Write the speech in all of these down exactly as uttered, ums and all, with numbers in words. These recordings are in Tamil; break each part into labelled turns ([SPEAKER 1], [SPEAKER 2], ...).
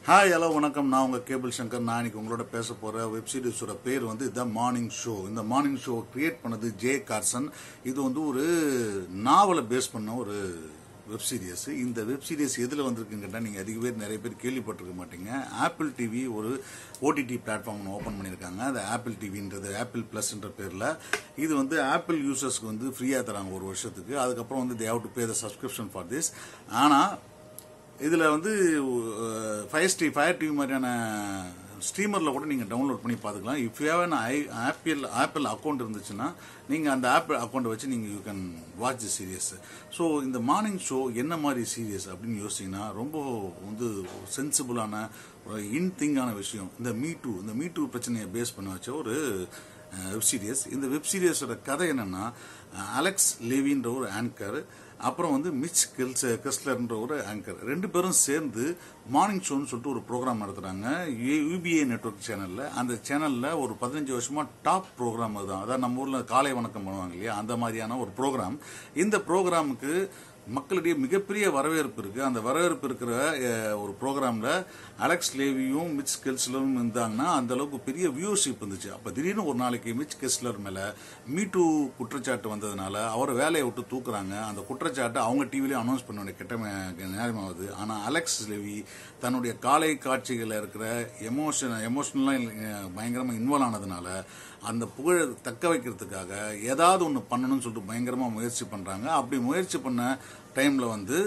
[SPEAKER 1] ஹாய் ஹலோ வணக்கம். நான் உங்கள் கேபிள் சங்கர். நான் இன்னைக்கு உங்களோட பேச போகிற வெப் சீரிஸோட பேர் வந்து த மார்னிங் ஷோ. இந்த மார்னிங் ஷோ கிரியேட் பண்ணது ஜே கார்சன். இது வந்து ஒரு நாவலை பேஸ் பண்ண ஒரு வெப் சீரிஸ். இந்த வெப் சீரிஸ் எதில் வந்திருக்குன்னு நீங்கள் அதிக பேர் நிறைய பேர் கேள்விப்பட்டிருக்க மாட்டீங்க. ஆப்பிள் டிவி ஒரு ஓடிடி பிளாட்ஃபார்ம் ஓப்பன் பண்ணியிருக்காங்க. அது ஆப்பிள் டிவின்றது ஆப்பிள் ப்ளஸ்ன்ற பேரில். இது வந்து ஆப்பிள் யூசர்ஸ்க்கு வந்து ஃப்ரீயாக தராங்க ஒரு வருஷத்துக்கு. அதுக்கப்புறம் வந்து they have to pay the subscription for this. ஆனால் இதில் வந்து ஃபயர் ஸ்ட்ரீ ஃபயர் டிவி மாதிரியான ஸ்ட்ரீமரில் கூட நீங்கள் டவுன்லோட் பண்ணி பார்த்துக்கலாம். If you have an I Apple Apple account இருந்துச்சுன்னா நீங்கள் அந்த ஆப்பிள் அக்கௌண்ட்டை வச்சு நீங்கள் you can watch the series. So இந்த மார்னிங் ஷோ என்ன மாதிரி சீரியஸ் அப்படின்னு யோசிச்சிங்கன்னா ரொம்ப வந்து சென்சிபிளான ஒரு இன் திங்கான விஷயம். இந்த மீ டூ இந்த மீ டூ பிரச்சனையை பேஸ் பண்ண வச்ச ஒரு வெப் சீரியஸ். இந்த வெப் சீரியஸோட கதை என்னன்னா, அலெக்ஸ் லேவின்ற ஒரு ஆங்கர், அப்புறம் வந்து மிச் கெல்ஸ் கெஸ்லர்ன்ற ஒரு ஆங்கர், ரெண்டு பேரும் சேர்ந்து மார்னிங் ஷோன்னு சொல்லிட்டு ஒரு ப்ரோக்ராம் நடத்துறாங்க யூபிஏ நெட்வொர்க் சேனல்ல. அந்த சேனல்ல ஒரு பதினஞ்சு வருஷமா டாப் ப்ரோக்ராம் அதுதான். அதாவது நம்ம ஊர்ல காலை வணக்கம் பண்ணுவாங்க இல்லையா, அந்த மாதிரியான ஒரு ப்ரோக்ராம். இந்த ப்ரோக்ராமுக்கு மக்களிடையே மிகப்பெரிய வரவேற்பு இருக்கு. அந்த வரவேற்பு இருக்கிற ஒரு ப்ரோக்ராம்ல அலெக்ஸ் லேவியும் மிச் கெஸ்லரும் இருந்தாங்கன்னா அந்த அளவுக்கு பெரிய வியூவர்ஷிப் இருந்துச்சு. அப்ப திடீர்னு ஒரு நாளைக்கு மிச் கெஸ்லர் மேல மீ டூ குற்றச்சாட்டு வந்ததுனால அவர் வேலையை விட்டு தூக்குறாங்க. அந்த குற்றச்சாட்டு அவங்க டிவிலையும் அனௌன்ஸ் பண்ண வேண்டிய கெட்ட நேரமாகுது. ஆனா அலெக்ஸ் லேவி தன்னுடைய காலை காட்சிகளில் இருக்கிற எமோஷன் எமோஷனலா பயங்கரமா இன்வால்வ் ஆனதுனால அந்த புகழை தக்க வைக்கிறதுக்காக ஏதாவது ஒன்று பண்ணணும்னு சொல்லிட்டு பயங்கரமா முயற்சி பண்றாங்க. அப்படி முயற்சி பண்ண டைம்ல வந்து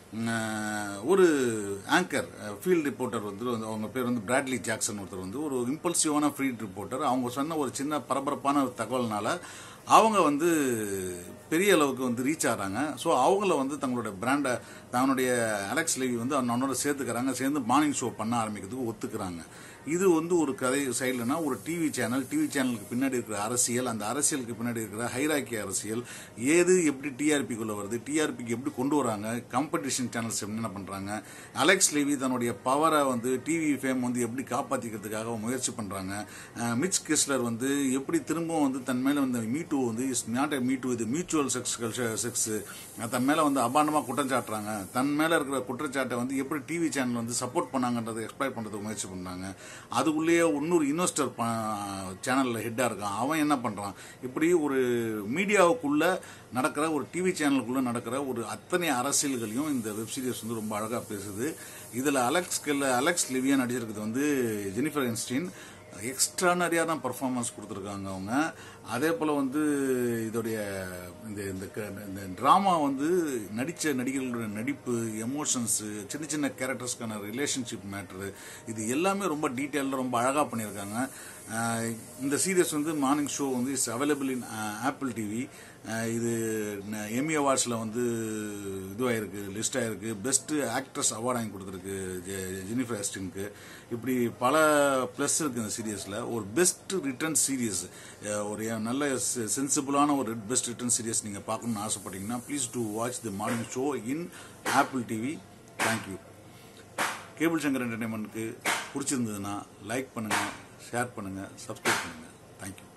[SPEAKER 1] ஒரு ஆங்கர் ஃபீல்ட் ரிப்போர்ட்டர் வந்து அவங்க பேர் வந்து பிராட்லி ஜாக்சன் ஒருத்தர் வந்து ஒரு இம்பல்சிவான ஃபீல்ட் ரிப்போர்ட்டர். அவங்க சொன்ன ஒரு சின்ன பரபரப்பான தகவல்னால அவங்க வந்து பெரிய அளவுக்கு வந்து ரீச் ஆகிறாங்க. ஸோ அவங்கள வந்து தங்களோட பிராண்டை தன்னுடைய அலெக்ஸ் லேவி வந்து அவனோட சேர்த்துக்கிறாங்க. சேர்ந்து மார்னிங் ஷோ பண்ண ஆரம்பிக்கிறதுக்கு ஒத்துக்கிறாங்க. இது வந்து ஒரு கதை சைடுலனா ஒரு டிவி சேனல், டிவி சேனலுக்கு பின்னாடி இருக்கிற அரசியல், அந்த அரசியலுக்கு பின்னாடி இருக்கிற ஹைராக்கி அரசியல், ஏது எப்படி டிஆர்பிக்குள்ள வருது, டிஆர்பிக்கு எப்படி கொண்டு வராங்க, காம்படிஷன் சேனல்ஸ் என்ன பண்றாங்க, அலெக்ஸ் லேவி தன்னுடைய பவரை வந்து டிவி ஃபேம் வந்து எப்படி காப்பாற்றிக்கிறதுக்காக முயற்சி பண்றாங்க, மிச் கெஸ்லர் வந்து எப்படி திரும்பவும் வந்து தன் மேல வந்து மீ டூ வந்து இஸ் நாட் மீ டூ, இது மியூச்சுவல் செக்ஸ் செக்ஸ் தன் மேல வந்து அபாண்டமா குற்றம் சாட்டுறாங்க. தன் மேல இருக்கிற குற்றச்சாட்டை வந்து எப்படி டிவி சேனல் வந்து சப்போர்ட் பண்ணாங்கன்றதை எக்ஸ்பிளைன் பண்றதுக்கு முயற்சி பண்ணாங்க. அதுக்குள்ளேயே இன்னொரு இன்வெஸ்டர் சேனல்ல ஹெட்டா இருக்கான், அவன் என்ன பண்றான், இப்படி ஒரு மீடியாவுக்குள்ள நடக்கிற ஒரு டிவி சேனலுக்குள்ள நடக்கிற ஒரு அத்தனை அரசியல்களையும் இந்த வெப் சீரிஸ் வந்து ரொம்ப அழகா பேசுது. இதுல அலெக்ஸ் அலெக்ஸ் லிவியா நடிச்சிருக்கிறது வந்து ஜெனிஃபர் என்ஸ்டீன். எக்ஸ்ட்ரானரியா தான் பர்ஃபார்மன்ஸ் கொடுத்துருக்காங்க அவங்க. அதே போல வந்து இதோடைய இந்த டிராமா வந்து நடிச்ச நடிகர்களுடைய நடிப்பு, எமோஷன்ஸ், சின்ன சின்ன கேரக்டர்ஸ்க்கான ரிலேஷன்ஷிப் மேட்ரு, இது எல்லாமே ரொம்ப டீட்டெயிலாக ரொம்ப அழகாக பண்ணியிருக்காங்க. இந்த சீரியஸ் வந்து மார்னிங் ஷோ வந்து is available in Apple TV. இது எம்மி அவார்ட்ஸில் வந்து இதுவாயிருக்கு, லிஸ்ட் ஆயிருக்கு. பெஸ்ட் ஆக்ட்ரஸ் அவார்டு வாங்கி கொடுத்துருக்கு ஜெனிஃபர் எஸ்டினுக்கு. இப்படி பல பிளஸ் இருக்கு இந்த சீரியஸ்ல. ஒரு பெஸ்ட் ரிட்டர்ன் சீரியஸ், ஒரு நல்ல சென்சிபிளான ஒரு பெஸ்ட் ரிட்டர்ன் சீரியஸ் நீங்க பார்க்கணும்னு ஆசைப்பட்டீங்கன்னா please to watch the morning show in Apple TV. Thank you. Cable Shankar என்டர்டைன்மெண்ட்க்கு பிடிச்சிருந்ததுன்னா லைக் பண்ணுங்க, ஷேர் பண்ணுங்க, சப்ஸ்கிரைப் பண்ணுங்க. தேங்க்யூ.